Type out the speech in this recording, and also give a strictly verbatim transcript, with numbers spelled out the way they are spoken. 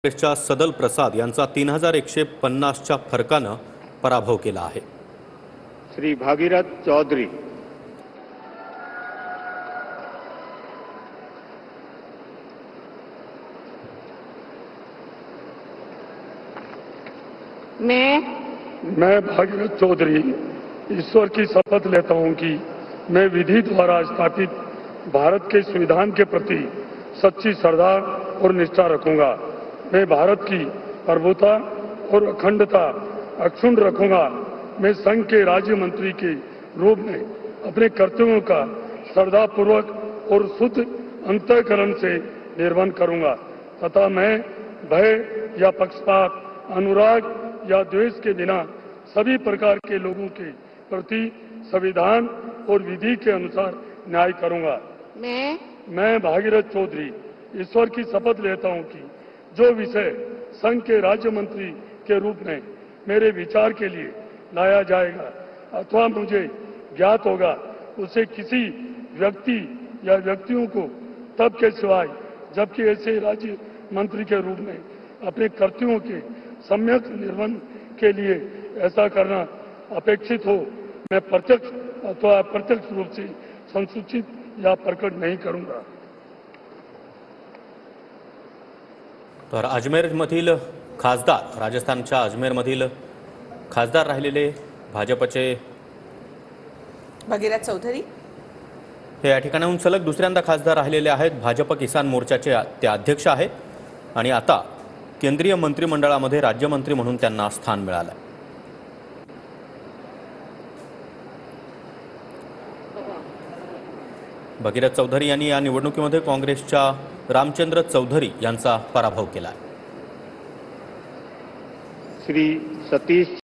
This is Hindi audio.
काँग्रेसच्या सदल प्रसाद यांचा तीन हजार एकशे पन्नासच्या फरकानं पराभव केला आहे। श्री भागीरथ चौधरी। मैं मैं भागीरथ चौधरी ईश्वर की शपथ लेता हूं कि मैं विधि द्वारा स्थापित भारत के संविधान के प्रति सच्ची श्रद्धा और निष्ठा रखूंगा। मैं भारत की प्रभुता और अखंडता अक्षुण्ण रखूंगा। मैं संघ के राज्य मंत्री के रूप में अपने कर्तव्यों का श्रद्धापूर्वक और शुद्ध अंतःकरण से निर्वहन करूंगा तथा मैं भय या पक्षपात, अनुराग या द्वेष के बिना सभी प्रकार के लोगों के प्रति संविधान और विधि के अनुसार न्याय करूंगा। मैं मैं भागीरथ चौधरी ईश्वर की शपथ लेता हूं कि जो विषय संघ के राज्य मंत्री के रूप में मेरे विचार के लिए लाया जाएगा अथवा मुझे ज्ञात होगा उसे किसी व्यक्ति या व्यक्तियों को तब के सिवाय जबकि ऐसे राज्य मंत्री के रूप में अपने कर्तव्यों के सम्यक निर्वहन के लिए ऐसा करना अपेक्षित हो, मैं प्रत्यक्ष अथवा अप्रत्यक्ष रूप से संसूचित या प्रकट नहीं करूंगा। तर अजमेरमधील खासदार, राजस्थानच्या अजमेरमधील खासदार राहिलेले भाजपचे भागीरथ चौधरी हे या ठिकाणाहून सलग दुसऱ्यांदा खासदार राहिलेले आहेत। भाजप किसान मोर्चाचे ते अध्यक्ष आहेत आणि आता केंद्रीय मंत्रिमंडळामध्ये राज्यमंत्री म्हणून त्यांना स्थान मिळालं। भागीरथ चौधरी यांनी या निवडणुकीमध्ये काँग्रेसच्या रामचंद्र चौधरी यांचा पराभव केला। श्री सतीश